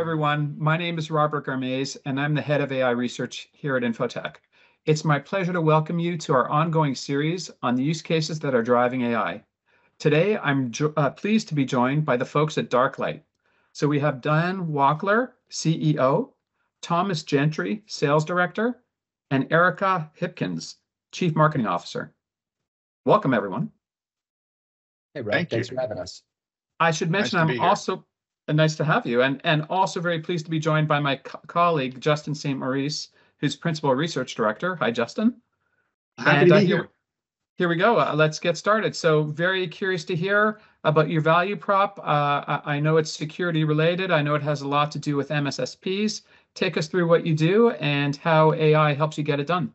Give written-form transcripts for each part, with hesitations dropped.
everyone. My name is Robert Garmez, and I'm the head of AI research here at Infotech. It's my pleasure to welcome you to our ongoing series on the use cases that are driving AI. Today, I'm pleased to be joined by the folks at Darklight. So we have Dan Wachtler, CEO, Thomas Gentry, Sales Director, and Erica Hipkins, Chief Marketing Officer. Welcome, everyone. Hey, Rob. Thanks for having us. I should mention I'm also nice to have you, and also very pleased to be joined by my colleague, Justin St. Maurice, who's Principal Research Director. Hi, Justin. Happy to be here. Here we go. Let's get started. So very curious to hear about your value prop. I know it's security related. I know it has a lot to do with MSSPs. Take us through what you do and how AI helps you get it done.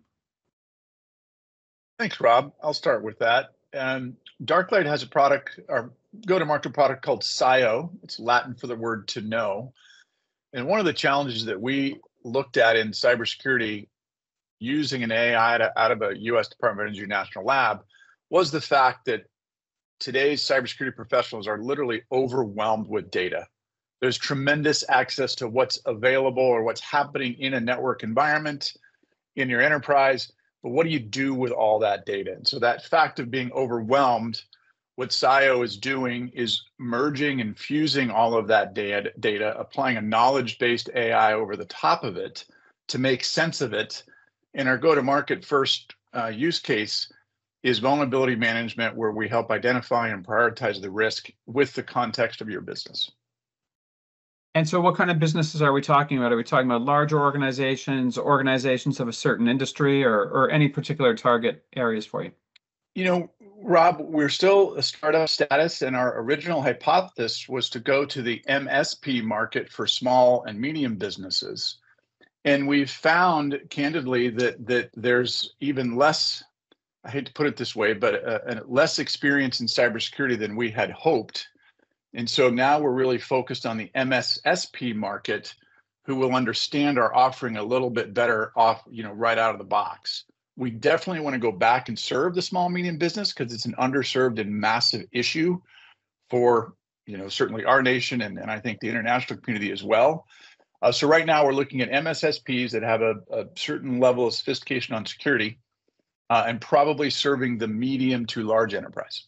Thanks, Rob. I'll start with that. Darklight has a product, or go-to-market product called SIO. It's Latin for the word to know. And one of the challenges that we looked at in cybersecurity using an AI out of a U.S. Department of Energy National Lab was the fact that today's cybersecurity professionals are literally overwhelmed with data. There's tremendous access to what's available or what's happening in a network environment, in your enterprise, but what do you do with all that data? And so that fact of being overwhelmed, what SIO is doing is merging and fusing all of that data, applying a knowledge-based AI over the top of it to make sense of it. And our go-to-market first use case is vulnerability management, where we help identify and prioritize the risk with the context of your business. And so what kind of businesses are we talking about? Are we talking about larger organizations, organizations of a certain industry, or any particular target areas for you? You know, Rob, we're still a startup status, and our original hypothesis was to go to the MSP market for small and medium businesses. And we've found, candidly, that there's even less, I hate to put it this way, but less experience in cybersecurity than we had hoped. And so now we're really focused on the MSSP market, who will understand our offering a little bit better off, right out of the box. We definitely want to go back and serve the small medium business because it's an underserved and massive issue for, certainly our nation and I think the international community as well. So right now we're looking at MSSPs that have a certain level of sophistication on security and probably serving the medium to large enterprise.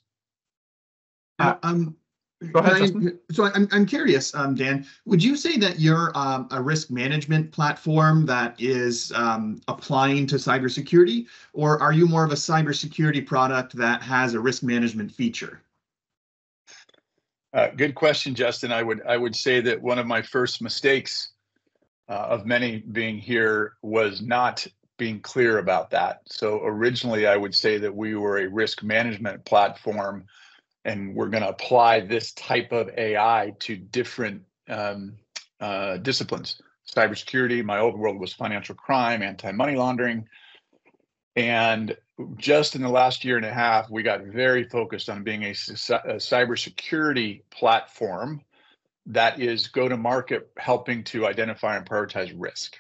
Go ahead, So I'm curious, Dan, would you say that you're a risk management platform that is applying to cybersecurity, or are you more of a cybersecurity product that has a risk management feature? Good question, Justin. I would say that one of my first mistakes of many being here was not being clear about that. So originally, I would say that we were a risk management platform, and we're going to apply this type of AI to different disciplines. Cybersecurity, my old world was financial crime, anti-money laundering. And just in the last year and a half, we got very focused on being a cybersecurity platform that is go-to-market, helping to identify and prioritize risk.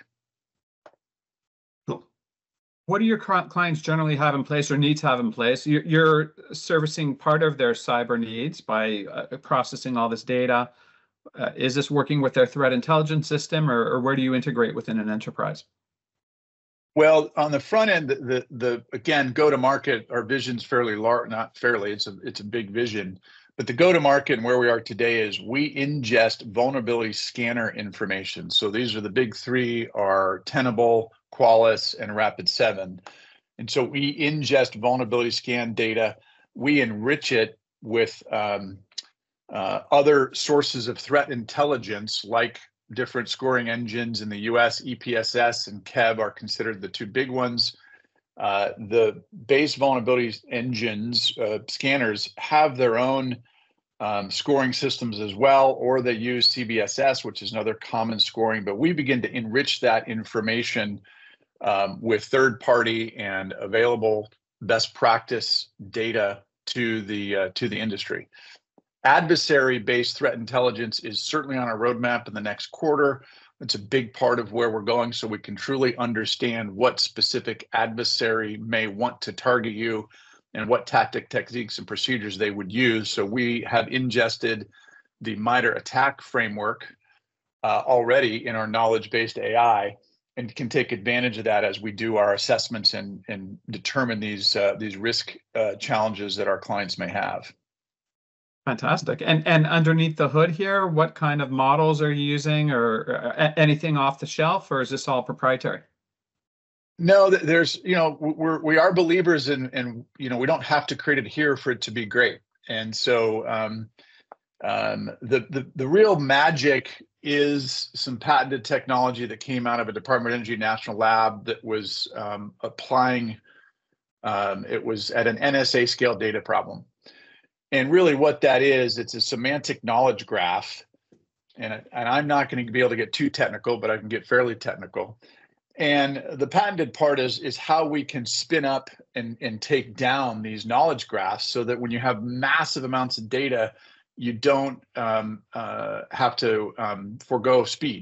What do your clients generally have in place or need to have in place? You're servicing part of their cyber needs by processing all this data. Is this working with their threat intelligence system, or where do you integrate within an enterprise? Well, on the front end, the again, go-to-market, our vision's fairly large, not fairly, it's a big vision. But the go-to-market and where we are today is we ingest vulnerability scanner information. So these are the big three: are Tenable, Qualys, and Rapid7. And so we ingest vulnerability scan data. We enrich it with other sources of threat intelligence, like different scoring engines in the US. EPSS and KEV are considered the two big ones. The base vulnerability engines, scanners, have their own scoring systems as well, or they use CBSS, which is another common scoring. But we begin to enrich that information with third-party and available best practice data to the industry. Adversary-based threat intelligence is certainly on our roadmap in the next quarter. It's a big part of where we're going, so we can truly understand what specific adversary may want to target you and what tactic, techniques, and procedures they would use. So we have ingested the MITRE ATT&CK framework, already in our knowledge-based AI, and can take advantage of that as we do our assessments and determine these risk challenges that our clients may have. Fantastic. And underneath the hood here, what kind of models are you using, or anything off the shelf, or is this all proprietary? No, there's, we are believers in, we don't have to create it here for it to be great. And so the real magic is some patented technology that came out of a Department of Energy national lab that was applying, it was at an NSA scale data problem. And really what that is, it's a semantic knowledge graph. And I'm not going to be able to get too technical, but I can get fairly technical. And the patented part is how we can spin up and take down these knowledge graphs so that when you have massive amounts of data, you don't have to forego speed.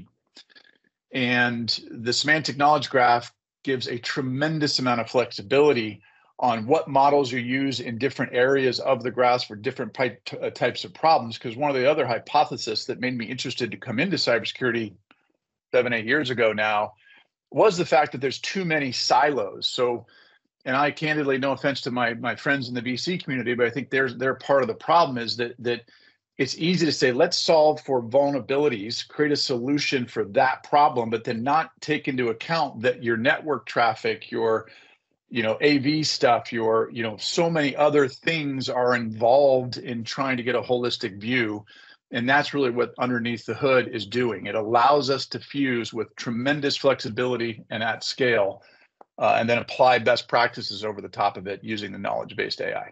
And the semantic knowledge graph gives a tremendous amount of flexibility on what models you use in different areas of the graphs for different types of problems. Because one of the other hypotheses that made me interested to come into cybersecurity 7-8 years ago now was the fact that there's too many silos. So, and I candidly, no offense to my friends in the VC community, but I think they're part of the problem is that it's easy to say, let's solve for vulnerabilities, create a solution for that problem, but then not take into account that your network traffic, your AV stuff, your so many other things are involved in trying to get a holistic view. And that's really what underneath the hood is doing. It allows us to fuse with tremendous flexibility and at scale, and then apply best practices over the top of it using the knowledge-based AI.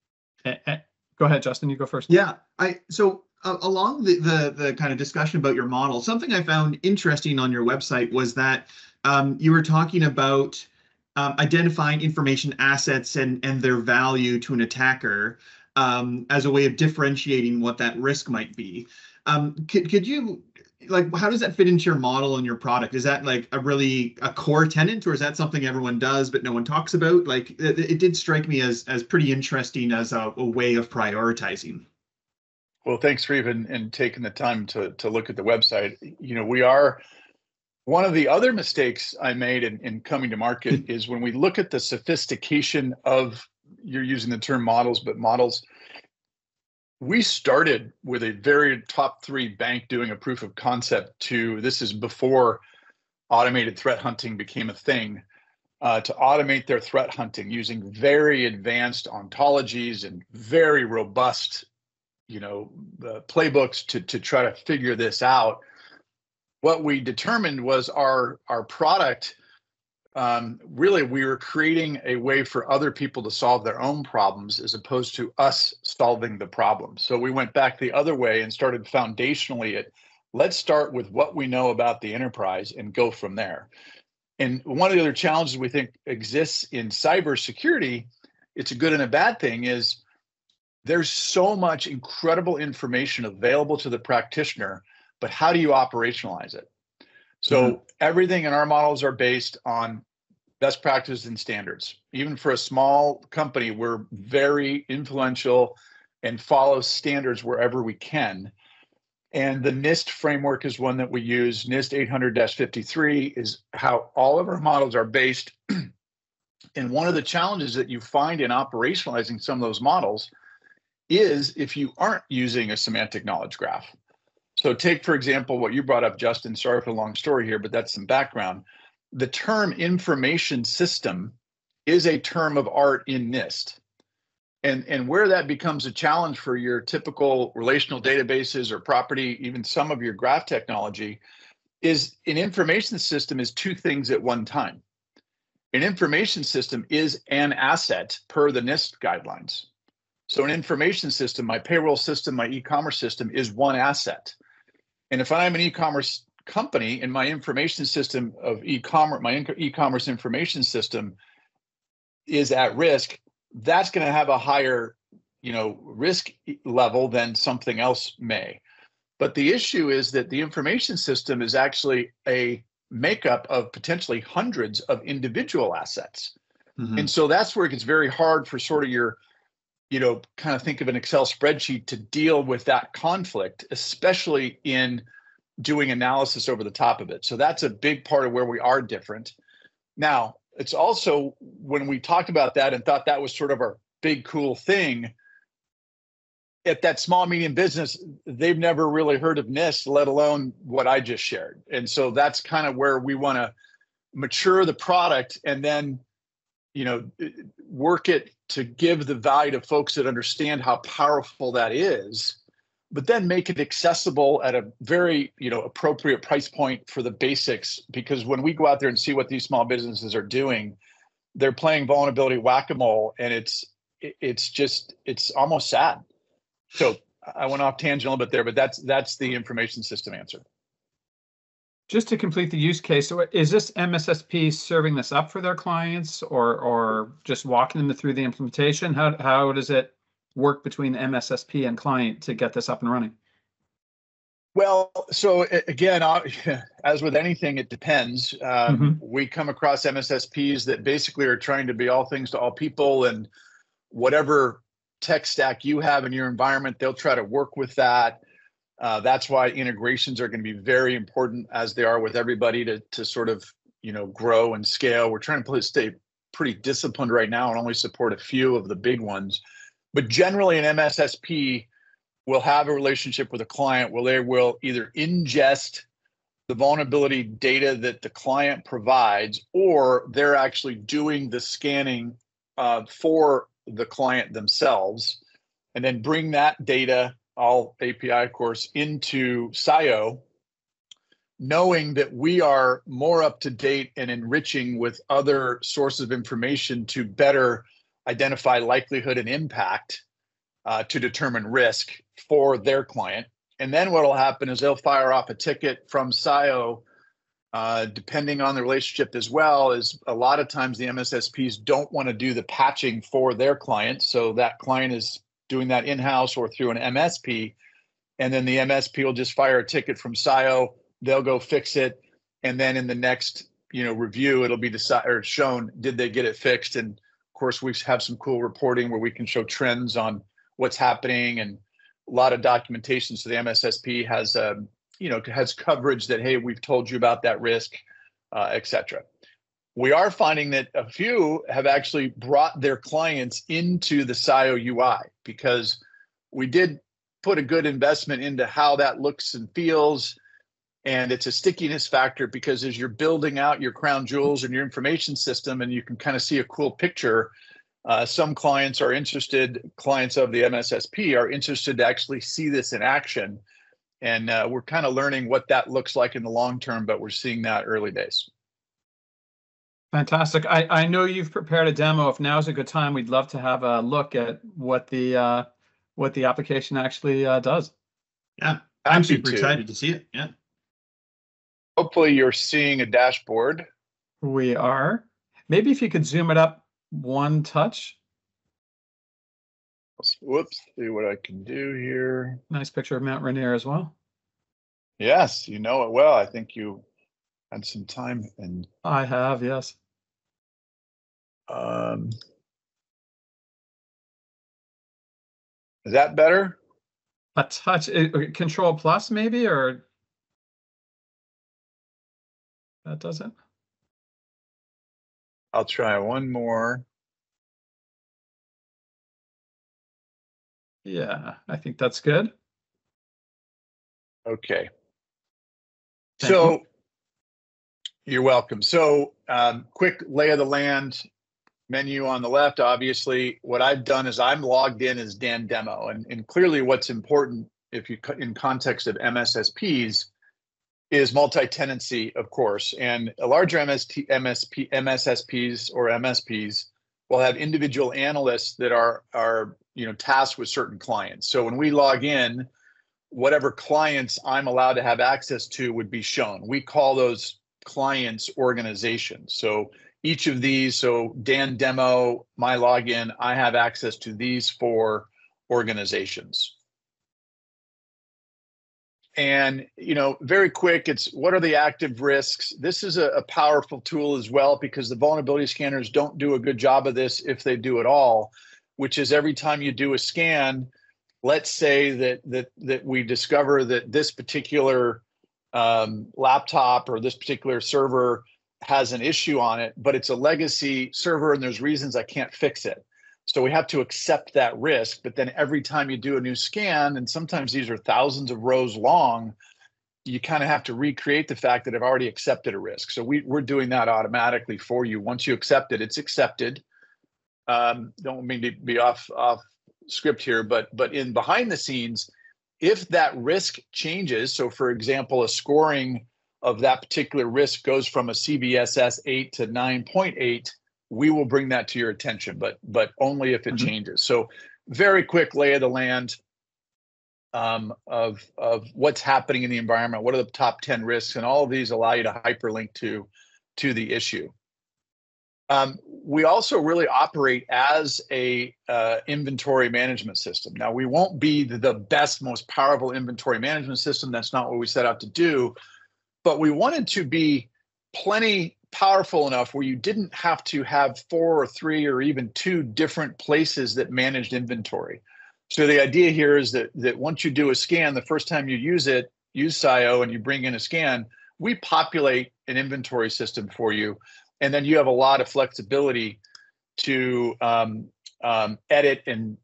Go ahead, Justin, you go first. Yeah, so along the kind of discussion about your model, something I found interesting on your website was that you were talking about identifying information assets and their value to an attacker as a way of differentiating what that risk might be. Could you, how does that fit into your model and your product? Is that a core tenet, or is that something everyone does but no one talks about? It did strike me as pretty interesting as a way of prioritizing. Well, thanks for even taking the time to look at the website. We are, one of the other mistakes I made in coming to market is when we look at the sophistication of, you're using the term models, but models, we started with a very top 3 bank doing a proof of concept this is before automated threat hunting became a thing, to automate their threat hunting using very advanced ontologies and very robust, playbooks to try to figure this out. What we determined was our product, really, we were creating a way for other people to solve their own problems as opposed to us solving the problem. So we went back the other way and started foundationally let's start with what we know about the enterprise and go from there. And one of the other challenges we think exists in cybersecurity, it's a good and a bad thing, is there's so much incredible information available to the practitioner, but how do you operationalize it? So everything in our models are based on best practices and standards. Even for a small company, we're very influential and follow standards wherever we can. And the NIST framework is one that we use. NIST 800-53 is how all of our models are based. And one of the challenges that you find in operationalizing some of those models is if you aren't using a semantic knowledge graph. So take, for example, what you brought up, Justin. Sorry for the long story here, but that's some background. The term information system is a term of art in NIST. And where that becomes a challenge for your typical relational databases or property, even some of your graph technology, is an information system is 2 things at one time. An information system is an asset per the NIST guidelines. So an information system, my payroll system, my e-commerce system, is one asset. And if I'm an e-commerce company and my information system of e-commerce, my e-commerce information system is at risk, that's going to have a higher, risk level than something else may. But the issue is that the information system is actually a makeup of potentially hundreds of individual assets. And so that's where it gets very hard for sort of your, kind of think of an Excel spreadsheet to deal with that conflict, especially in doing analysis over the top of it. So that's a big part of where we are different. Now, it's also when we talked about that and thought that was sort of our big cool thing, at that small, medium business, they've never really heard of NIST, let alone what I just shared. And so that's kind of where we want to mature the product and then, work it to give the value to folks that understand how powerful that is, but then make it accessible at a very, appropriate price point for the basics. Because when we go out there and see what these small businesses are doing, they're playing vulnerability whack-a-mole, and it's almost sad. So I went off tangent a little bit there, but that's the information system answer. Just to complete the use case, so is this MSSP serving this up for their clients, or just walking them through the implementation? How does it work between the MSSP and client to get this up and running? Well, so again, as with anything, it depends. We come across MSSPs that basically are trying to be all things to all people, and whatever tech stack you have in your environment, they'll try to work with that. That's why integrations are going to be very important, as they are with everybody, to sort of, grow and scale. We're trying to stay pretty disciplined right now and only support a few of the big ones. But generally, an MSSP will have a relationship with a client where they will either ingest the vulnerability data that the client provides, or they're actually doing the scanning for the client themselves, and then bring that data, all API, of course, into SIO, knowing that we are more up to date and enriching with other sources of information to better identify likelihood and impact to determine risk for their client. And then what will happen is they'll fire off a ticket from SIO, depending on the relationship as well. Is a lot of times the MSSPs don't want to do the patching for their client. So that client is doing that in-house or through an MSP. And then the MSP will just fire a ticket from SIO. They'll go fix it. And then in the next, review, it'll be decided or shown, did they get it fixed? And of course, we have some cool reporting where we can show trends on what's happening, and a lot of documentation. So the MSSP has, has coverage that, hey, we've told you about that risk, et cetera. We are finding that a few have actually brought their clients into the SIO UI, because we did put a good investment into how that looks and feels. And it's a stickiness factor, because as you're building out your crown jewels and your information system, and you can kind of see a cool picture, some clients are interested, clients of the MSSP are interested to actually see this in action. And we're kind of learning what that looks like in the long term, but we're seeing that early days. Fantastic. I know you've prepared a demo. If now's a good time, we'd love to have a look at what the application actually does. Yeah, I'm super excited to see it. Yeah. Hopefully you're seeing a dashboard. We are. Maybe if you could zoom it up one touch. Whoops, see what I can do here. Nice picture of Mount Rainier as well. Yes, you know it well. I think you had some time. And I have, yes. Is that better? A touch, Control plus maybe, or that doesn't? I'll try one more. Yeah, I think that's good. Okay. Thank You're welcome. So quick lay of the land menu on the left. Obviously, what I've done is I'm logged in as Dan Demo. And clearly what's important, if you in context of MSSPs, is multi-tenancy, of course. And a larger MSSPs or MSPs will have individual analysts that are tasked with certain clients. So when we log in, whatever clients I'm allowed to have access to would be shown. We call those clients organizations. So each of these, so Dan Demo, my login, I have access to these 4 organizations. And, very quick, it's what are the active risks? This is a powerful tool as well, because the vulnerability scanners don't do a good job of this, if they do at all, which is every time you do a scan, let's say that we discover that this particular laptop or this particular server has an issue on it, but it's a legacy server and there's reasons I can't fix it. So we have to accept that risk. But then every time you do a new scan, and sometimes these are thousands of rows long, you kind of have to recreate the fact that I've already accepted a risk. So we're doing that automatically for you. Once you accept it, it's accepted. Don't mean to be off script here, but in behind the scenes, if that risk changes, so for example, a scoring of that particular risk goes from a CVSS 8 to 9.8, we will bring that to your attention, but only if it changes. So very quick lay of the land of what's happening in the environment, what are the top 10 risks, and all of these allow you to hyperlink to the issue. We also really operate as a inventory management system. Now, we won't be the best, most powerful inventory management system. That's not what we set out to do. But we wanted to be plenty powerful enough where you didn't have to have 4 or 3 or even 2 different places that managed inventory. So the idea here is that once you do a scan, the first time you use SIO, and you bring in a scan, we populate an inventory system for you. And then you have a lot of flexibility to edit and,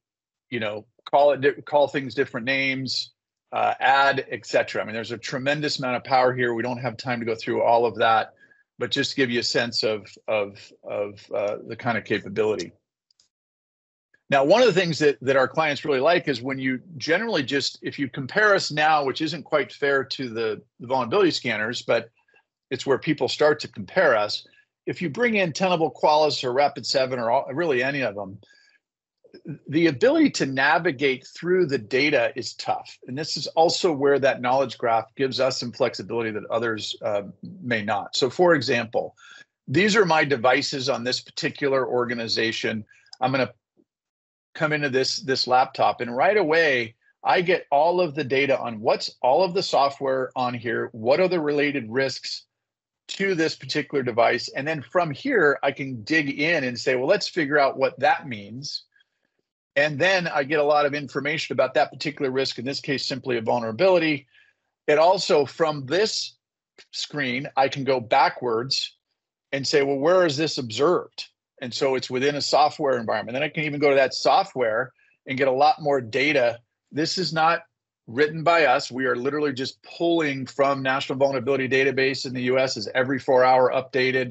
call things different names, add, etc. I mean, there's a tremendous amount of power here. We don't have time to go through all of that, but just to give you a sense of the kind of capability. Now, one of the things that our clients really like is when you generally if you compare us now, which isn't quite fair to the vulnerability scanners, but it's where people start to compare us. If you bring in Tenable, Qualys, or Rapid7, or really any of them, the ability to navigate through the data is tough. And this is also where that knowledge graph gives us some flexibility that others may not. So for example, these are my devices on this particular organization. I'm going to come into this laptop, and right away, I get all of the data on what's all of the software on here, what are the related risks to this particular device. And then from here, I can dig in and say, well, let's figure out what that means. And then I get a lot of information about that particular risk, in this case, simply a vulnerability. It also, from this screen, I can go backwards and say, well, where is this observed? And so it's within a software environment. Then I can even go to that software and get a lot more data. This is not written by us. We are literally just pulling from National Vulnerability Database in the US, is every 4-hour updated.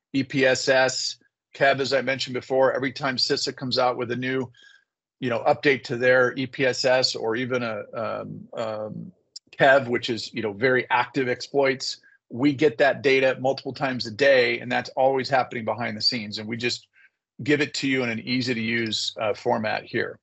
EPSS, KEV, as I mentioned before, every time CISA comes out with a new update to their EPSS, or even a KEV, which is very active exploits, we get that data multiple times a day, and that's always happening behind the scenes. And we just give it to you in an easy to use format here.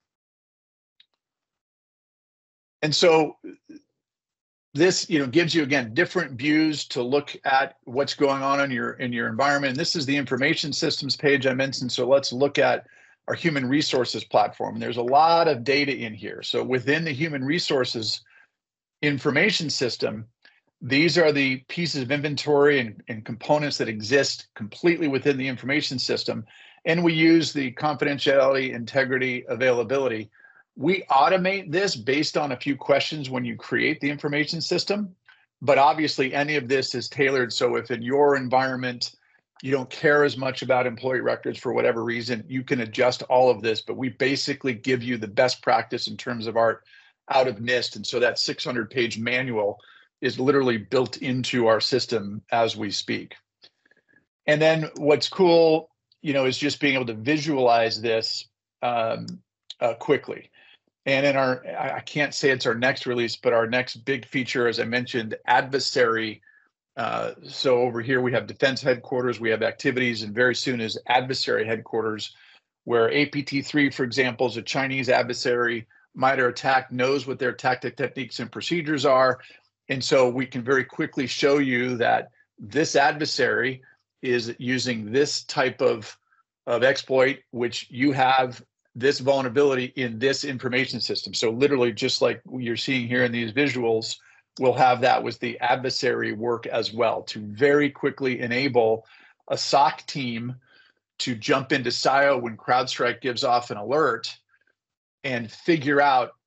And so this gives you, again, different views to look at what's going on in your environment. And this is the information systems page I mentioned. So let's look at our human resources platform. There's a lot of data in here. So within the human resources information system, these are the pieces of inventory and components that exist completely within the information system. And we use the confidentiality, integrity, availability. We automate this based on a few questions when you create the information system. But obviously, any of this is tailored. So if in your environment, you don't care as much about employee records for whatever reason, you can adjust all of this. But we basically give you the best practice in terms of our out of NIST. And so that 600-page manual is literally built into our system as we speak. And then what's cool, is just being able to visualize this quickly. And in I can't say it's our next release, but our next big feature, as I mentioned, adversary. So over here, we have defense headquarters, we have activities, and very soon is adversary headquarters, where APT3, for example, is a Chinese adversary. MITRE ATT&CK knows what their tactic, techniques, and procedures are. And so we can very quickly show you that this adversary is using this type of exploit, which you have this vulnerability in this information system. So literally, just like you're seeing here in these visuals, we'll have that with the adversary work as well, to very quickly enable a SOC team to jump into SIO when CrowdStrike gives off an alert and figure out,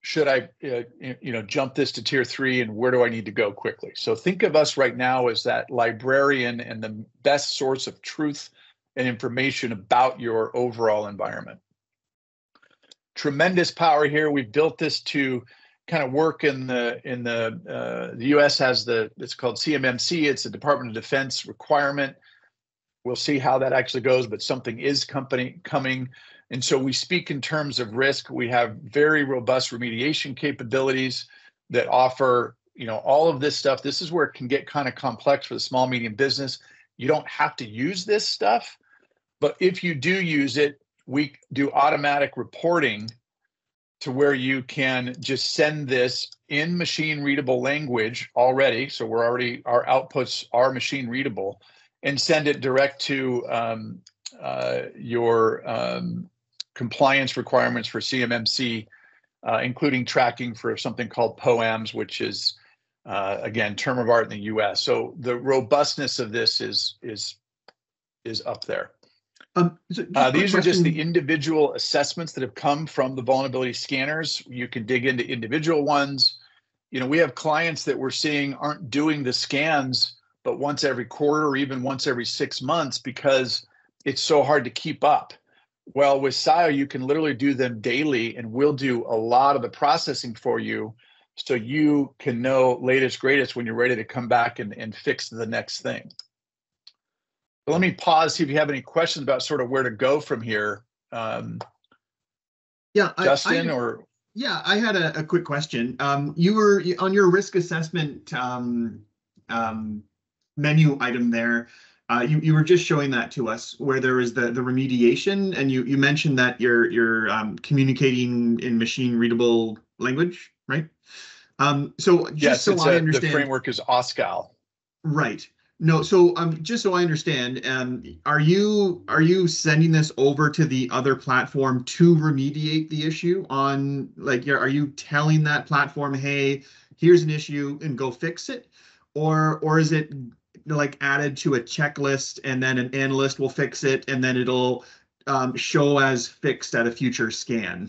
should I, jump this to tier 3, and where do I need to go quickly? So think of us right now as that librarian and the best source of truth and information about your overall environment. Tremendous power here. We've built this to kind of work in the U.S. has it's called CMMC. It's a Department of Defense requirement. We'll see how that actually goes, but something is coming. And so we speak in terms of risk. We have very robust remediation capabilities that offer, all of this stuff. This is where it can get kind of complex for the small, medium business. You don't have to use this stuff, but if you do use it, we do automatic reporting to where you can just send this in machine readable language already. So our outputs are machine readable, and send it direct to your compliance requirements for CMMC, including tracking for something called POAMs, which is, again, term of art in the US. So the robustness of this is up there. These are just the individual assessments that have come from the vulnerability scanners. You can dig into individual ones. We have clients that we're seeing aren't doing the scans but once every quarter or even once every 6 months because it's so hard to keep up. Well, with SIO, you can literally do them daily, and we'll do a lot of the processing for you so you can know latest, greatest when you're ready to come back and fix the next thing. But let me pause, see if you have any questions about sort of where to go from here. Justin, I had a quick question. You were on your risk assessment menu item there. You were just showing that to us where there is the remediation, and you mentioned that you're communicating in machine readable language, right? So just so I understand, the framework is OSCAL. Right. No, so just so I understand, are you sending this over to the other platform to remediate the issue on, are you telling that platform, hey, here's an issue and go fix it? Or is it added to a checklist and then an analyst will fix it and then it'll show as fixed at a future scan?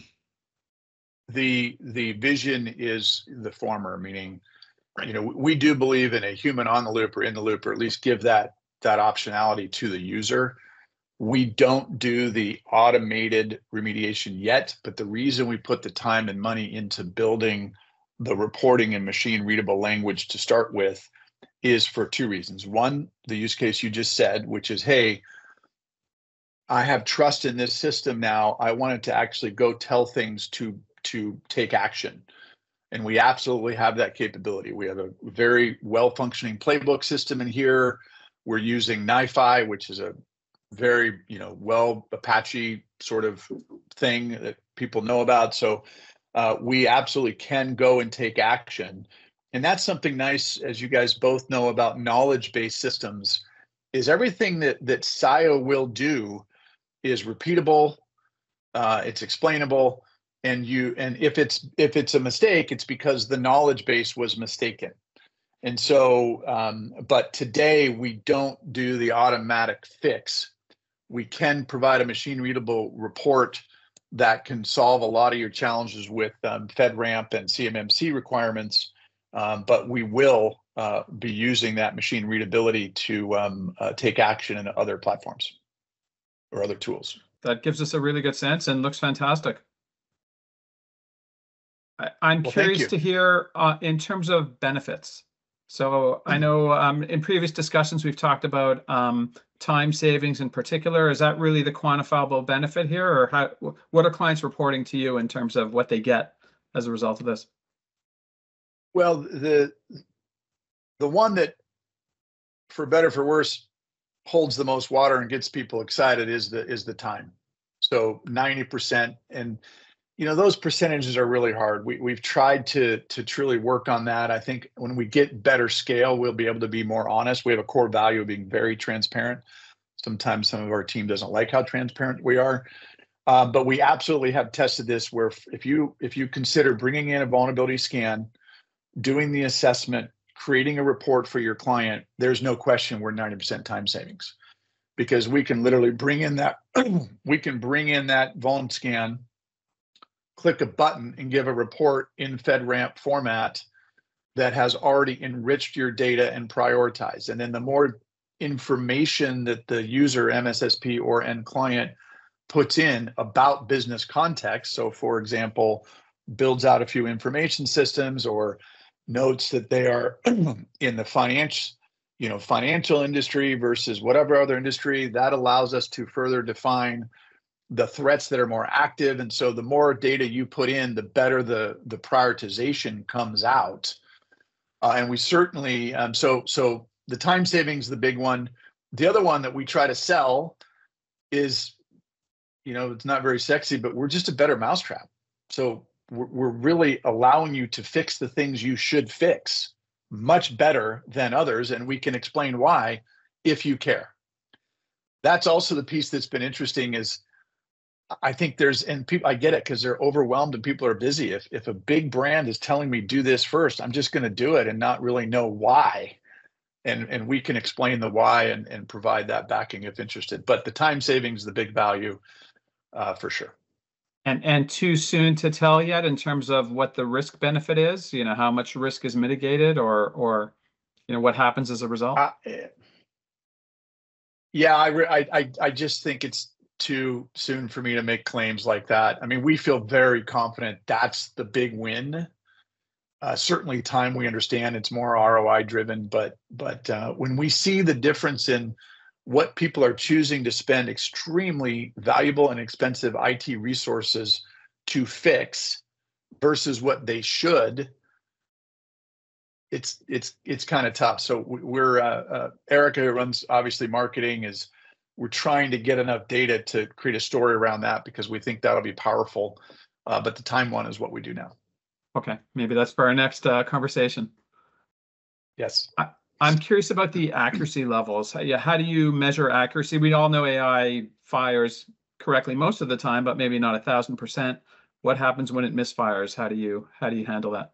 The vision is the former, meaning, we do believe in a human on the loop or in the loop, or at least give that optionality to the user. We don't do the automated remediation yet, but the reason we put the time and money into building the reporting in machine readable language to start with is for 2 reasons. One, the use case you just said, which is, hey, I have trust in this system now. I wanted to actually go tell things to take action. And we absolutely have that capability. We have a very well-functioning playbook system in here. We're using NiFi, which is a very, Apache sort of thing that people know about. So we absolutely can go and take action. And that's something nice, as you guys both know about knowledge-based systems, is everything that SIO will do is repeatable, it's explainable, and if it's a mistake, it's because the knowledge base was mistaken. And so, but today we don't do the automatic fix. We can provide a machine readable report that can solve a lot of your challenges with FedRAMP and CMMC requirements, but we will be using that machine readability to take action in other platforms or other tools. That gives us a really good sense and looks fantastic. I'm curious to hear in terms of benefits. So I know in previous discussions we've talked about time savings in particular. Is that really the quantifiable benefit here, or what are clients reporting to you in terms of what they get as a result of this? Well, the one that, for better for worse, holds the most water and gets people excited is the time. So 90%, and those percentages are really hard. We've tried to truly work on that. I think when we get better scale, we'll be able to be more honest. We have a core value of being very transparent. Sometimes some of our team doesn't like how transparent we are, but we absolutely have tested this where if you consider bringing in a vulnerability scan, doing the assessment, creating a report for your client, there's no question we're 90% time savings, because we can literally bring in that vuln scan, click a button and give a report in FedRAMP format that has already enriched your data and prioritized. And then the more information that the user, MSSP or end client, puts in about business context, so for example, builds out a few information systems or notes that they are in the financial industry versus whatever other industry, that allows us to further define the threats that are more active. And so the more data you put in, the better the prioritization comes out. And we certainly, so the time savings, the big one. The other one that we try to sell is, it's not very sexy, but we're just a better mousetrap. So we're really allowing you to fix the things you should fix much better than others. And we can explain why if you care. That's also the piece that's been interesting is I think I get it because they're overwhelmed and people are busy. If a big brand is telling me do this first, I'm just going to do it and not really know why. And we can explain the why and provide that backing if interested. But the time savings is the big value for sure. And too soon to tell yet in terms of what the risk benefit is, how much risk is mitigated or what happens as a result? I just think it's too soon for me to make claims like that. I mean, we feel very confident that's the big win. Certainly time, we understand it's more ROI driven, but when we see the difference in what people are choosing to spend extremely valuable and expensive IT resources to fix versus what they should, it's kind of tough. So we're Erica, who runs obviously marketing, we're trying to get enough data to create a story around that because we think that'll be powerful. But the time one is what we do now. Okay, maybe that's for our next conversation. Yes. I'm curious about the accuracy levels. How do you measure accuracy? We all know AI fires correctly most of the time, but maybe not 1,000%. What happens when it misfires? How do you handle that?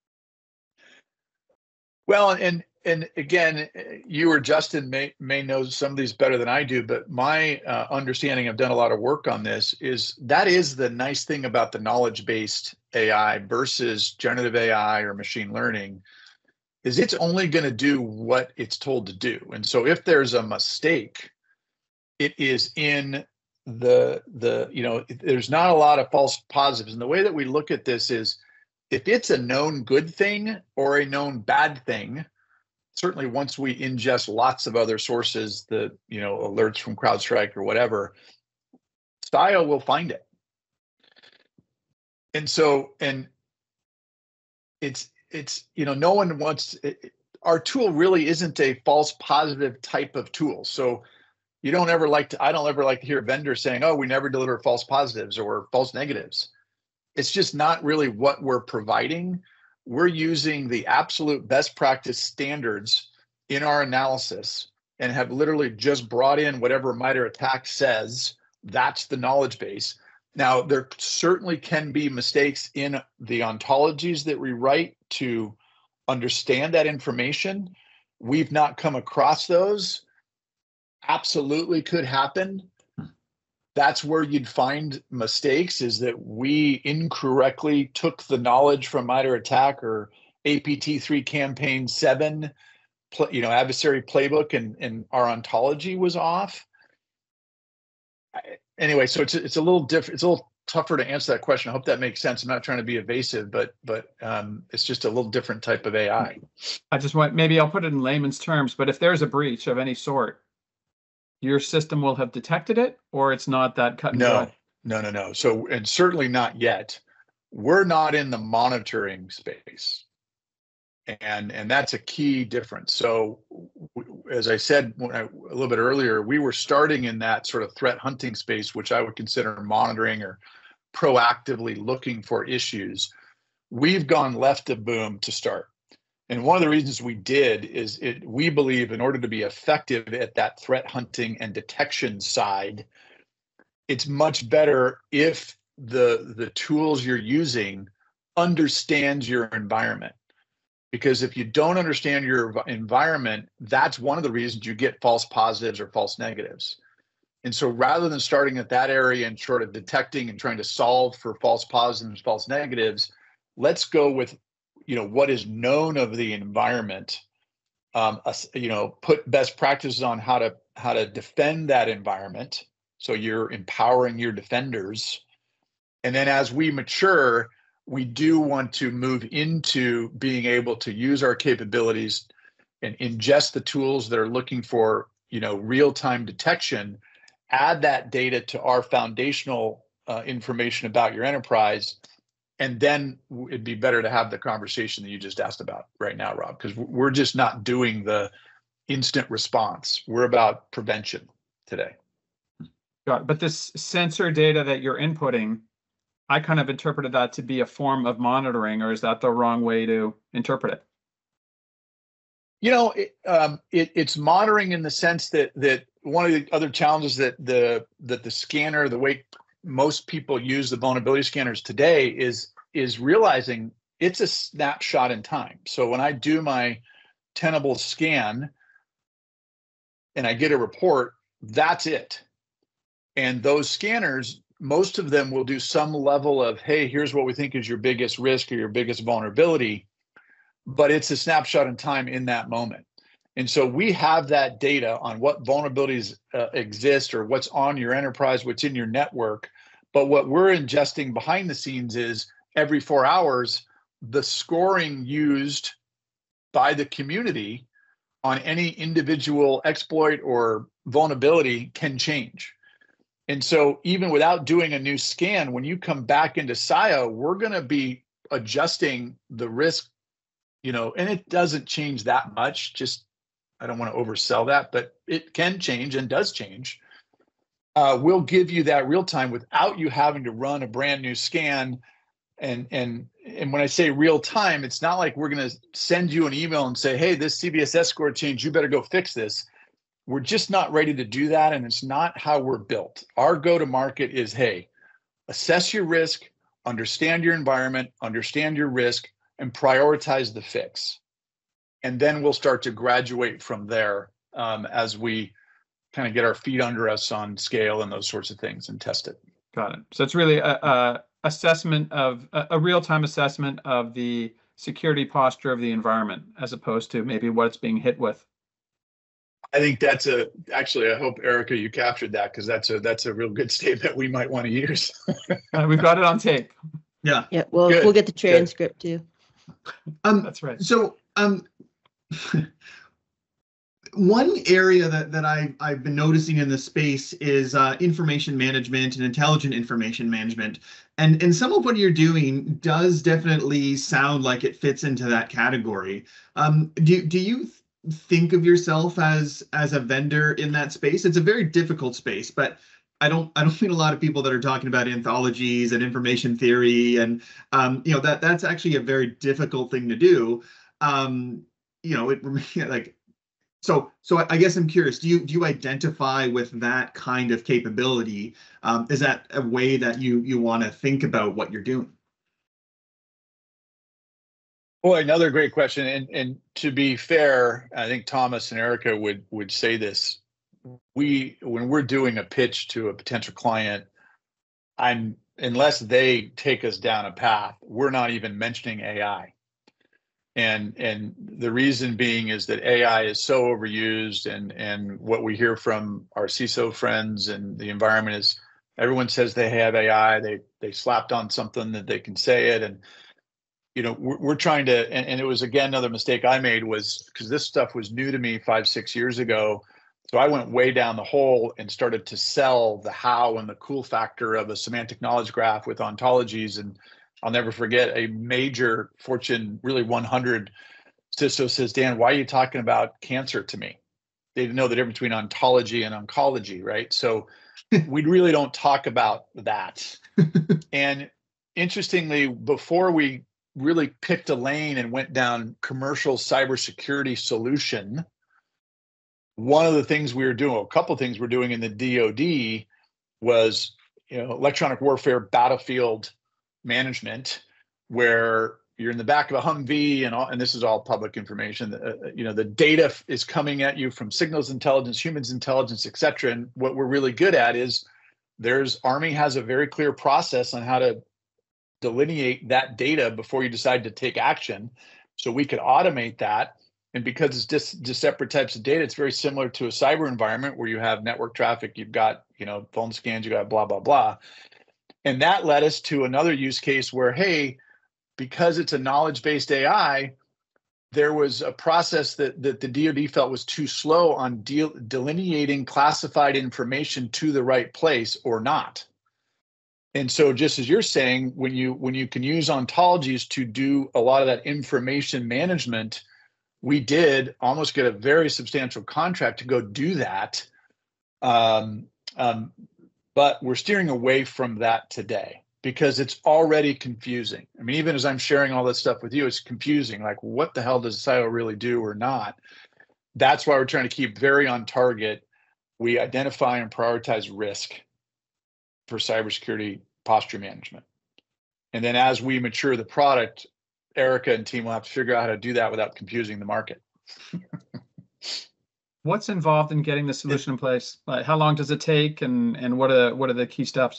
Well, and again, you or Justin may know some of these better than I do, but my understanding, I've done a lot of work on this, is the nice thing about the knowledge-based AI versus generative AI or machine learning, is it's only going to do what it's told to do. And so if there's a mistake, it is in there's not a lot of false positives. And the way that we look at this is, if it's a known good thing or a known bad thing, certainly once we ingest lots of other sources, the alerts from CrowdStrike or whatever, SIO will find it. And so, and it's no one wants our tool really isn't a false positive type of tool. So I don't ever like to hear vendors saying, oh, we never deliver false positives or false negatives. It's just not really what we're providing. We're using the absolute best practice standards in our analysis and have literally just brought in whatever MITRE ATT&CK says. That's the knowledge base. Now, there certainly can be mistakes in the ontologies that we write to understand that information. We've not come across those. Absolutely could happen. That's where you'd find mistakes, is that we incorrectly took the knowledge from MITRE ATT&CK or APT3 campaign 7, adversary playbook, and our ontology was off. Anyway, so it's a little different. It's a little tougher to answer that question. I hope that makes sense. I'm not trying to be evasive, but it's just a little different type of AI. Maybe I'll put it in layman's terms, but if there's a breach of any sort, your system will have detected it, or it's not that cut and dry? No. So, and certainly not yet. We're not in the monitoring space. And that's a key difference. So as I said a little bit earlier, we were starting in that sort of threat hunting space, which I would consider monitoring or proactively looking for issues. We've gone left of boom to start. And one of the reasons we did is we believe in order to be effective at that threat hunting and detection side, it's much better if the tools you're using understands your environment. Because if you don't understand your environment, that's one of the reasons you get false positives or false negatives. And so rather than starting at that area and sort of detecting and trying to solve for false positives, false negatives, let's go with, what is known of the environment, put best practices on how to defend that environment. So you're empowering your defenders. And then as we mature, we do want to move into being able to use our capabilities and ingest the tools that are looking for, real-time detection, add that data to our foundational information about your enterprise, and then it'd be better to have the conversation that you just asked about right now, Rob, because we're just not doing the instant response. We're about prevention today. Got it. But this sensor data that you're inputting, I kind of interpreted that to be a form of monitoring, or is that the wrong way to interpret it? It's monitoring in the sense that one of the other challenges that the scanner, the way most people use the vulnerability scanners today is realizing it's a snapshot in time. So when I do my Tenable scan and I get a report, that's it. And those scanners, most of them will do some level of, hey, here's what we think is your biggest risk or your biggest vulnerability, but it's a snapshot in time in that moment. And so we have that data on what vulnerabilities exist or what's on your enterprise, what's in your network. But what we're ingesting behind the scenes is every 4 hours, the scoring used by the community on any individual exploit or vulnerability can change. And so even without doing a new scan, when you come back into SIO, we're going to be adjusting the risk, and it doesn't change that much. Just, I don't want to oversell that, but it can change and does change. We'll give you that real time without you having to run a brand new scan. And when I say real time, it's not like we're going to send you an email and say, hey, this CVSS score changed, you better go fix this. We're just not ready to do that, and it's not how we're built. Our go-to-market is, hey, assess your risk, understand your environment, understand your risk, and prioritize the fix. And then we'll start to graduate from there as we kind of get our feet under us on scale and those sorts of things and test it. Got it. So it's really a assessment of a real-time assessment of the security posture of the environment, as opposed to maybe what it's being hit with. I think actually, I hope, Erica, you captured that, because that's a real good statement we might want to use. We've got it on tape. Yeah. Yeah. Well, we'll get the transcript too. That's right. So one area that I've been noticing in this space is information management and intelligent information management. And some of what you're doing does definitely sound like it fits into that category. Do you think of yourself as a vendor in that space? It's a very difficult space, but I don't meet a lot of people that are talking about anthologies and information theory, and that's actually a very difficult thing to do. So I guess I'm curious, do you identify with that kind of capability? Is that a way that you want to think about what you're doing? Boy, another great question. And to be fair, I think Thomas and Erica would say this. When we're doing a pitch to a potential client, unless they take us down a path, we're not even mentioning AI. And the reason being is that AI is so overused, and what we hear from our CISO friends and the environment is everyone says they have AI, they slapped on something that they can say it. And we're trying to, and it was, again, another mistake I made was because this stuff was new to me 5-6 years ago. So I went way down the hole and started to sell the how and the cool factor of a semantic knowledge graph with ontologies. And I'll never forget, a major Fortune really 100 CISO says, Dan, why are you talking about cancer to me? They didn't know the difference between ontology and oncology, right? So we really don't talk about that. And interestingly, before we really picked a lane and went down commercial cybersecurity solution, one of the things we were doing, a couple of things we're doing in the DoD was, electronic warfare battlefield management, where you're in the back of a Humvee and this is all public information. The data is coming at you from signals intelligence, humans intelligence, et cetera. And what we're really good at is Army has a very clear process on how to delineate that data before you decide to take action. So we could automate that. And because it's just separate types of data, it's very similar to a cyber environment where you have network traffic, you've got, phone scans, you got blah, blah, blah. And that led us to another use case where, hey, because it's a knowledge-based AI, there was a process that the DoD felt was too slow on delineating classified information to the right place or not. And so just as you're saying, when you can use ontologies to do a lot of that information management, we did almost get a very substantial contract to go do that. But we're steering away from that today because it's already confusing. I mean, even as I'm sharing all this stuff with you, it's confusing. Like, what the hell does SIO really do or not? That's why we're trying to keep very on target. We identify and prioritize risk for cybersecurity posture management. And then as we mature the product, Erica and team will have to figure out how to do that without confusing the market. What's involved in getting the solution in place? Like, how long does it take, and what are the key steps?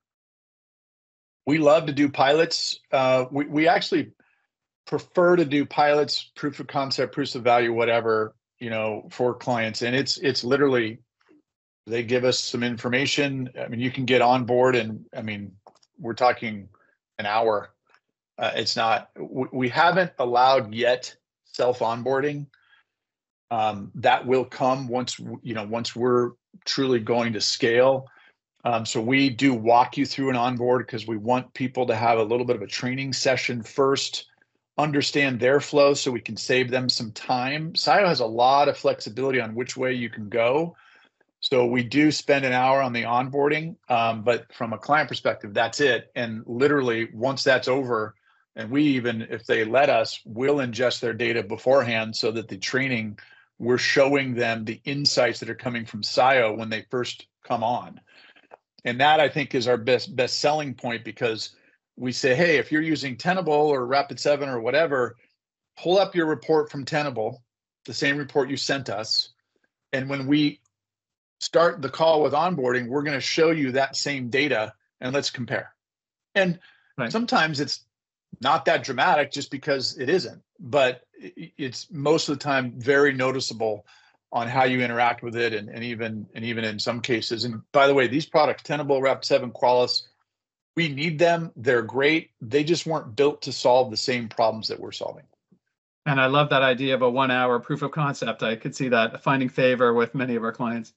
We love to do pilots. We actually prefer to do pilots, proof of concept, proofs of value, whatever, for clients. And it's literally, they give us some information. I mean, you can get on board, and I mean, we're talking an hour. It's not, we haven't allowed yet self-onboarding. That will come once we're truly going to scale. So we do walk you through an onboard because we want people to have a little bit of a training session first, understand their flow so we can save them some time. SIO has a lot of flexibility on which way you can go. So we do spend an hour on the onboarding, but from a client perspective, that's it. And literally once that's over, and we even, if they let us, we'll ingest their data beforehand so that the training, we're showing them the insights that are coming from SIO when they first come on. And that, I think, is our best selling point, because we say, hey, if you're using Tenable or Rapid7 or whatever, pull up your report from Tenable, the same report you sent us. And when we start the call with onboarding, we're going to show you that same data and let's compare. And sometimes it's not that dramatic just because it isn't, but it's most of the time very noticeable on how you interact with it, and even in some cases. And by the way, these products, Tenable, Rapid7, Qualys, we need them. They're great. They just weren't built to solve the same problems that we're solving. And I love that idea of a 1 hour proof of concept. I could see that finding favor with many of our clients.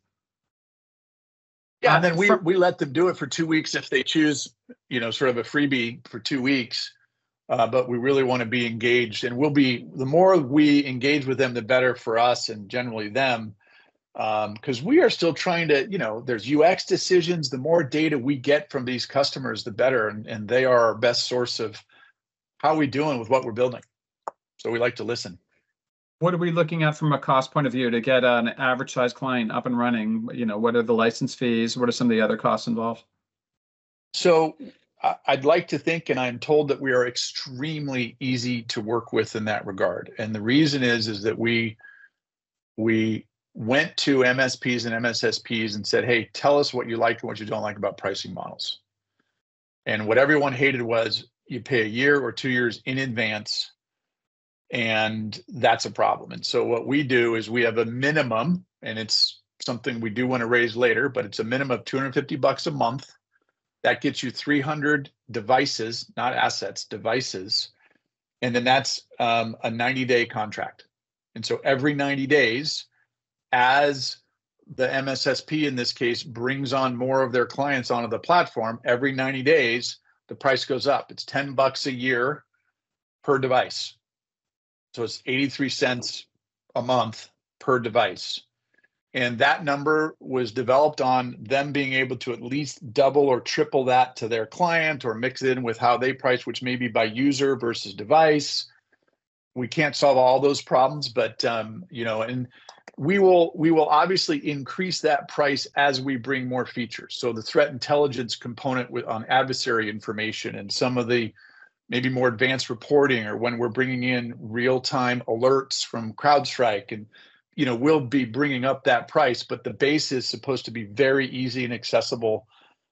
Yeah, and then we let them do it for 2 weeks if they choose, sort of a freebie for 2 weeks. But we really want to be engaged, and the more we engage with them, the better for us and generally them, because we are still trying to, there's UX decisions. The more data we get from these customers, the better, and they are our best source of how we doing with what we're building. So we like to listen. What are we looking at from a cost point of view to get an average size client up and running? What are the license fees? What are some of the other costs involved? So I'd like to think, and I'm told, that we are extremely easy to work with in that regard. And the reason is that we went to MSPs and MSSPs and said, hey, tell us what you like and what you don't like about pricing models. And what everyone hated was you pay a year or 2 years in advance, and that's a problem. And so what we do is we have a minimum, and it's something we do want to raise later, but it's a minimum of $250 a month. That gets you 300 devices, not assets, devices. And then that's a 90-day contract. And so every 90 days, as the MSSP in this case brings on more of their clients onto the platform, every 90 days, the price goes up. It's $10 a year per device. So it's 83 cents a month per device. And that number was developed on them being able to at least double or triple that to their client, or mix it in with how they price, which may be by user versus device. We can't solve all those problems, but and we will obviously increase that price as we bring more features. So the threat intelligence component on adversary information and some of the maybe more advanced reporting, or when we're bringing in real-time alerts from CrowdStrike, and we'll be bringing up that price, but the base is supposed to be very easy and accessible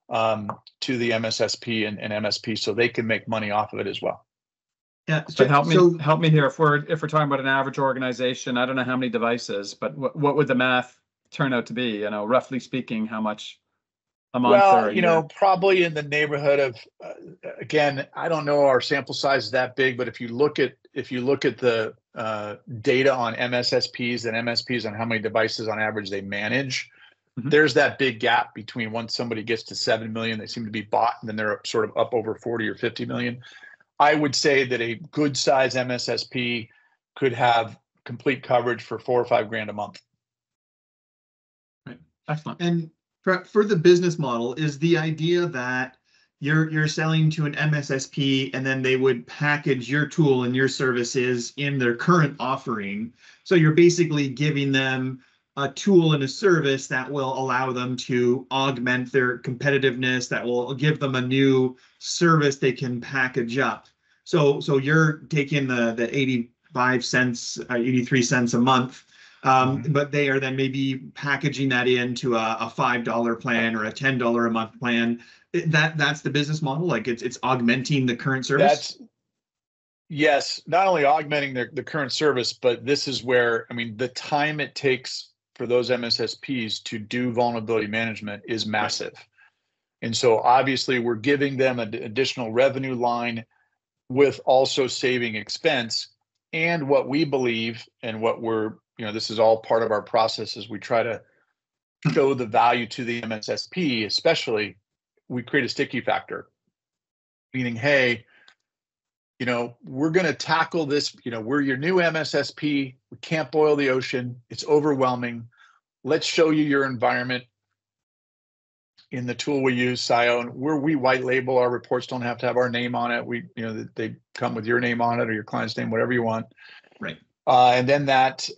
to the MSSP and MSP, so they can make money off of it as well. Yeah, but help me here. If we're talking about an average organization, I don't know how many devices, but what would the math turn out to be? Roughly speaking, how much a month? Well, probably in the neighborhood of, again, I don't know our sample size is that big, but if you look at the data on MSSPs and MSPs on how many devices on average they manage, there's that big gap between once somebody gets to 7 million, they seem to be bought, and then they're sort of up over 40 or 50 million. I would say that a good size MSSP could have complete coverage for $4 or $5 grand a month. Right. Excellent. And for the business model, is the idea that you're selling to an MSSP and then they would package your tool and your services in their current offering? So you're basically giving them a tool and a service that will allow them to augment their competitiveness, that will give them a new service they can package up. So you're taking the 85 cents, 83 cents a month, but they are then maybe packaging that into a $5 plan or a $10 a month plan. That's the business model. Like it's augmenting the current service. Yes, not only augmenting the current service, but this is where, the time it takes for those MSSPs to do vulnerability management is massive. And so obviously we're giving them an additional revenue line with also saving expense. And what we believe, and what we're, this is all part of our process, as we try to show the value to the MSSP, especially, we create a sticky factor, meaning, hey, we're going to tackle this. We're your new MSSP. We can't boil the ocean. It's overwhelming. Let's show you your environment in the tool we use, SIO, and where we white label our reports, don't have to have our name on it. We, they come with your name on it or your client's name, whatever you want. Right. And then that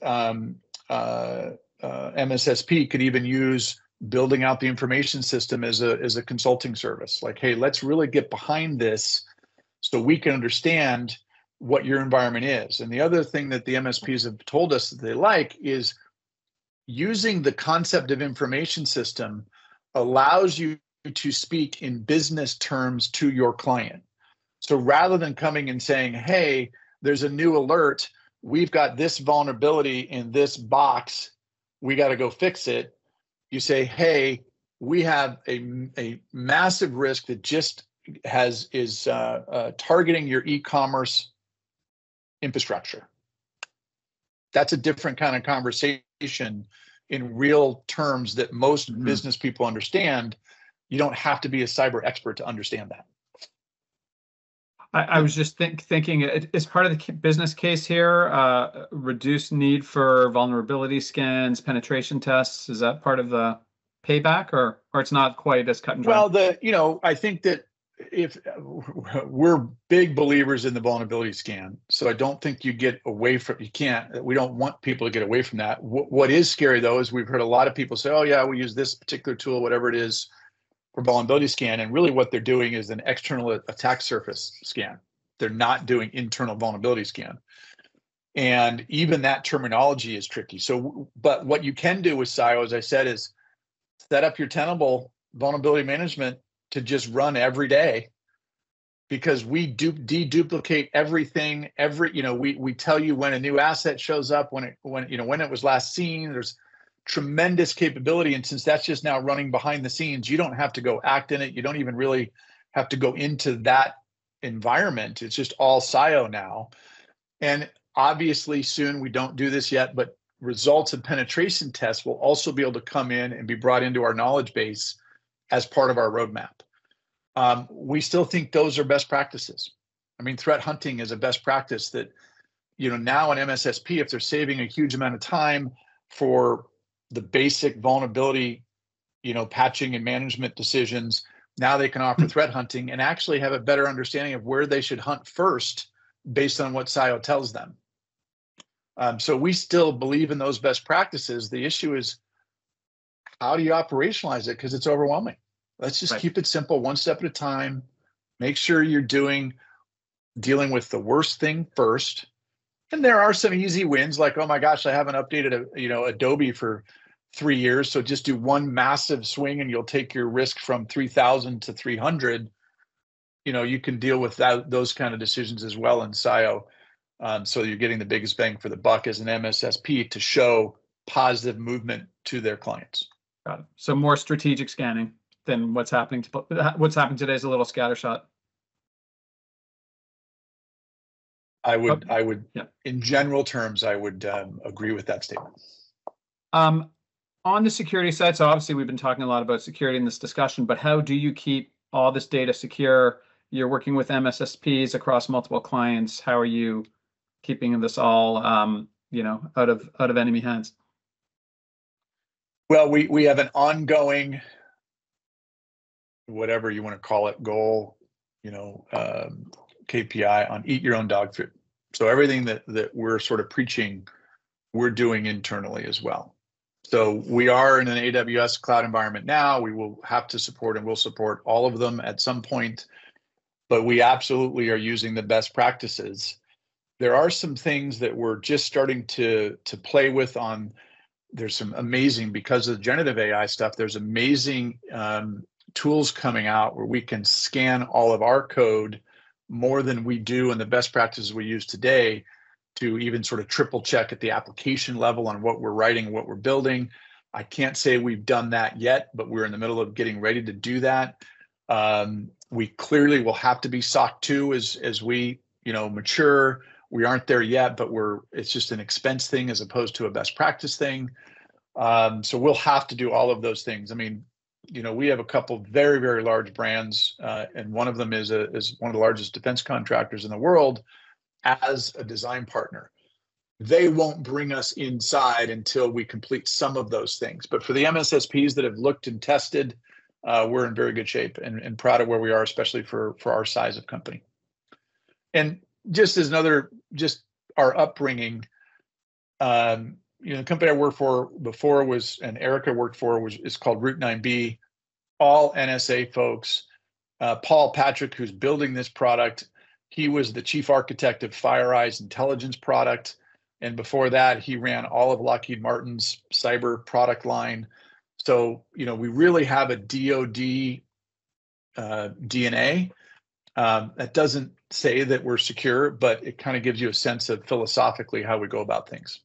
MSSP could even use building out the information system as a consulting service. Like, hey, let's really get behind this so we can understand what your environment is. And the other thing that the MSPs have told us that they like is using the concept of information system allows you to speak in business terms to your client. So rather than coming and saying, hey, there's a new alert, we've got this vulnerability in this box, we got to go fix it. You say, hey, we have a massive risk that just is targeting your e-commerce infrastructure. That's a different kind of conversation in real terms that most business people understand. You don't have to be a cyber expert to understand that. I was just thinking, is part of the business case here reduced need for vulnerability scans, penetration tests? Is that part of the payback, or it's not quite as cut and dry? Well, I think that if we're big believers in the vulnerability scan, so I don't think you can't. We don't want people to get away from that. What is scary though is we've heard a lot of people say, "Oh yeah, we use this particular tool, whatever it is, for vulnerability scan," and really what they're doing is an external attack surface scan. They're not doing internal vulnerability scan, and even that terminology is tricky. So, but what you can do with SIO, as I said, is set up your Tenable vulnerability management to just run every day, because we deduplicate everything. We tell you when a new asset shows up, when it was last seen. There's tremendous capability, and since that's just now running behind the scenes, you don't have to go act in it. You don't even really have to go into that environment. It's just all SIO now. And obviously soon, we don't do this yet, but results of penetration tests will also be able to come in and be brought into our knowledge base as part of our roadmap. We still think those are best practices. Threat hunting is a best practice that, now an MSSP, if they're saving a huge amount of time for the basic vulnerability, patching and management decisions, now they can offer threat hunting and actually have a better understanding of where they should hunt first based on what SIO tells them. So we still believe in those best practices. The issue is, how do you operationalize it? Because it's overwhelming. Let's just keep it simple, one step at a time. Make sure you're doing dealing with the worst thing first. And there are some easy wins, like, oh my gosh, I haven't updated Adobe for 3 years, so just do one massive swing and you'll take your risk from 3,000 to 300. You can deal with those kind of decisions as well in SIO. So you're getting the biggest bang for the buck as an MSSP to show positive movement to their clients. Got it. So more strategic scanning than what's happening today is a little scattershot. I would, yeah. In general terms, I would agree with that statement. On the security side, so obviously we've been talking a lot about security in this discussion, but how do you keep all this data secure? You're working with MSSPs across multiple clients. How are you keeping this all, out of enemy hands? Well, we have an ongoing, whatever you want to call it, goal, KPI on eat your own dog food. So everything that we're sort of preaching, we're doing internally as well. So we are in an AWS cloud environment now. We will have to support and will support all of them at some point, but we absolutely are using the best practices. There are some things that we're just starting to play with on. There's some amazing, because of generative AI stuff, there's amazing tools coming out where we can scan all of our code more than we do, and the best practices we use today to even sort of triple check at the application level on what we're writing, what we're building. I can't say we've done that yet, but we're in the middle of getting ready to do that. We clearly will have to be SOC 2 as we mature. We aren't there yet, but it's just an expense thing as opposed to a best practice thing. So we'll have to do all of those things. I mean, we have a couple very, very large brands, and one of them is one of the largest defense contractors in the world as a design partner. They won't bring us inside until we complete some of those things. But for the MSSPs that have looked and tested, we're in very good shape and proud of where we are, especially for our size of company. And just as just our upbringing, the company I worked for before and Erica worked for is called Route 9B, all NSA folks. Paul Patrick, who's building this product, he was the chief architect of FireEye's intelligence product. And before that, he ran all of Lockheed Martin's cyber product line. So, we really have a DoD DNA. That doesn't say that we're secure, but it kind of gives you a sense of philosophically how we go about things.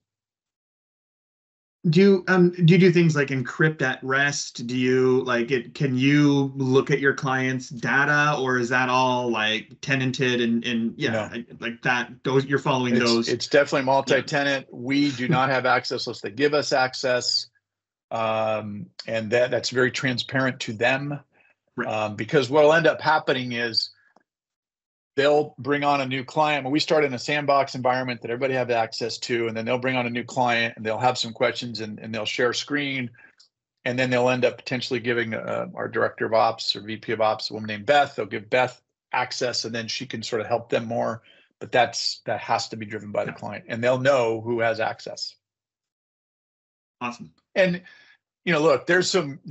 Do you do things like encrypt at rest? Do you can you look at your client's data, or is that all like tenanted and like that? You're following those. It's definitely multi-tenant. Yeah. We do not have access unless they give us access, and that's very transparent to them. Right. Because what will end up happening is they'll bring on a new client. When we start in a sandbox environment that everybody have access to, and then they'll bring on a new client and they'll have some questions and they'll share a screen. And then they'll end up potentially giving our director of ops or VP of ops, a woman named Beth, they'll give Beth access and then she can sort of help them more. But that has to be driven by the client, and they'll know who has access. Awesome. And, look, there's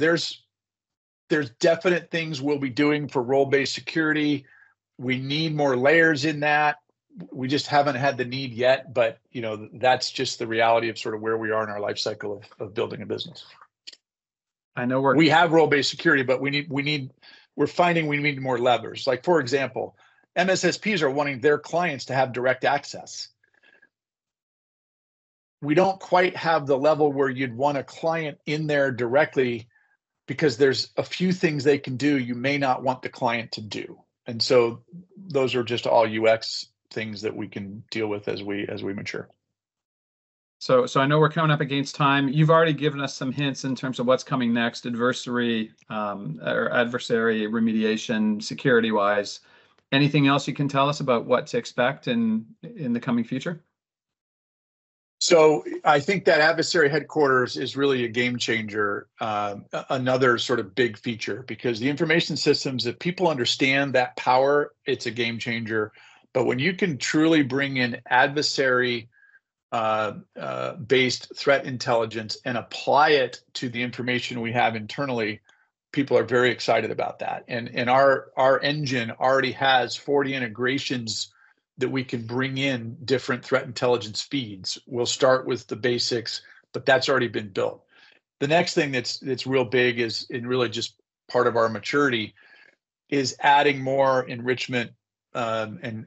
definite things we'll be doing for role-based security. We need more layers in that. We just haven't had the need yet, but that's just the reality of sort of where we are in our life cycle of building a business. I know we have role-based security, but we're finding we need more levers. Like, for example, MSSPs are wanting their clients to have direct access. We don't quite have the level where you'd want a client in there directly, because there's a few things they can do you may not want the client to do. And so those are just all UX things that we can deal with as we mature. So I know we're coming up against time. You've already given us some hints in terms of what's coming next, adversary remediation, security-wise. Anything else you can tell us about what to expect in the coming future? So I think that adversary headquarters is really a game changer, another sort of big feature, because the information systems, if people understand that power, it's a game changer. But when you can truly bring in adversary based threat intelligence and apply it to the information we have internally, people are very excited about that. And our engine already has 40 integrations that we can bring in different threat intelligence feeds. We'll start with the basics, but that's already been built. The next thing that's real big is, and really just part of our maturity, is adding more enrichment and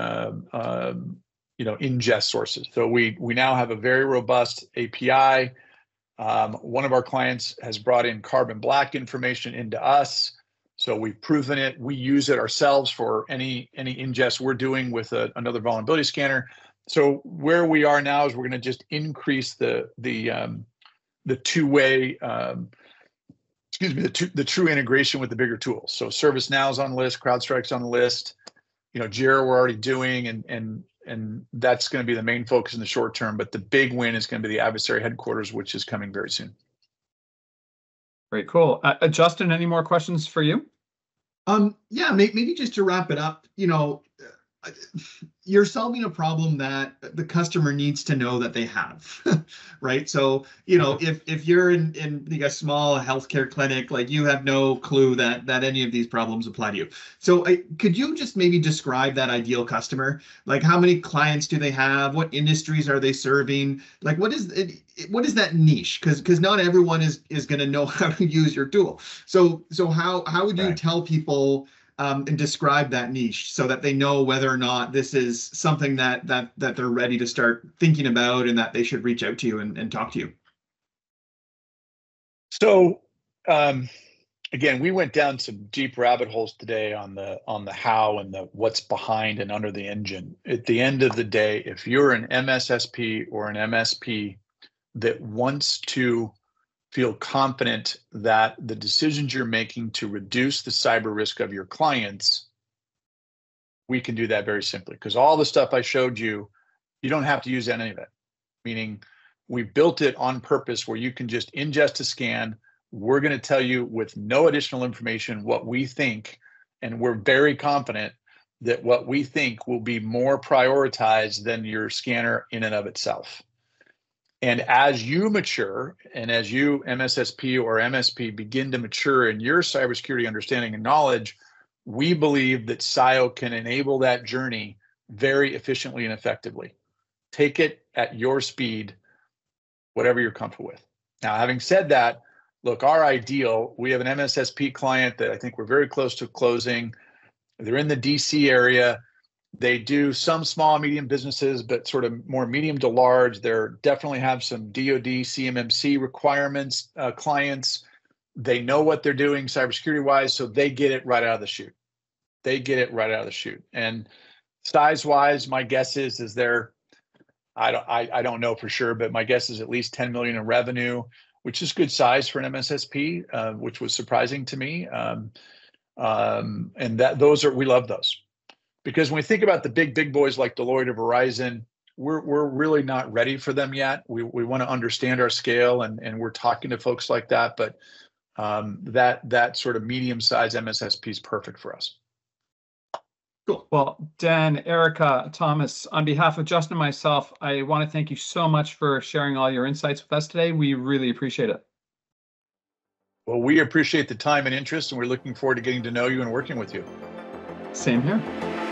ingest sources. So we now have a very robust API. One of our clients has brought in carbon black information into us. So we've proven it. We use it ourselves for any ingest we're doing with another vulnerability scanner. So where we are now is we're going to just increase the two-way, the true integration with the bigger tools. So ServiceNow is on the list, CrowdStrike's on the list. Jira we're already doing, and that's going to be the main focus in the short term. But the big win is going to be the adversary headquarters, which is coming very soon. Very cool. Justin, any more questions for you? Yeah, maybe just to wrap it up, you're solving a problem that the customer needs to know that they have, right? So, if you're in a small healthcare clinic, like you have no clue that any of these problems apply to you. So could you just maybe describe that ideal customer? Like how many clients do they have? What industries are they serving? Like what is that niche? Because not everyone is going to know how to use your tool. So how would you tell people and describe that niche so that they know whether or not this is something that they're ready to start thinking about and that they should reach out to you and talk to you? So again, we went down some deep rabbit holes today on the how and the what's behind and under the engine. At the end of the day, if you're an MSSP or an MSP that wants to feel confident that the decisions you're making to reduce the cyber risk of your clients, we can do that very simply. Because all the stuff I showed you, you don't have to use any of it. Meaning we built it on purpose where you can just ingest a scan. We're going to tell you with no additional information what we think, and we're very confident that what we think will be more prioritized than your scanner in and of itself. And as you mature, and as you, MSSP or MSP, begin to mature in your cybersecurity understanding and knowledge, we believe that SIO can enable that journey very efficiently and effectively. Take it at your speed, whatever you're comfortable with. Now, having said that, look, our ideal, we have an MSSP client that I think we're very close to closing. They're in the DC area. They do some small, medium businesses, but sort of more medium to large. They definitely have some DoD, CMMC requirements, clients. They know what they're doing cybersecurity wise, so they get it right out of the chute. And size wise, my guess is they're, I don't know for sure, but my guess is at least 10 million in revenue, which is good size for an MSSP, which was surprising to me. And we love those. Because when we think about the big boys like Deloitte or Verizon, we're really not ready for them yet. We want to understand our scale, and we're talking to folks like that. But that sort of medium-sized MSSP is perfect for us. Cool. Well, Dan, Erica, Thomas, on behalf of Justin and myself, I want to thank you so much for sharing all your insights with us today. We really appreciate it. Well, we appreciate the time and interest, and we're looking forward to getting to know you and working with you. Same here.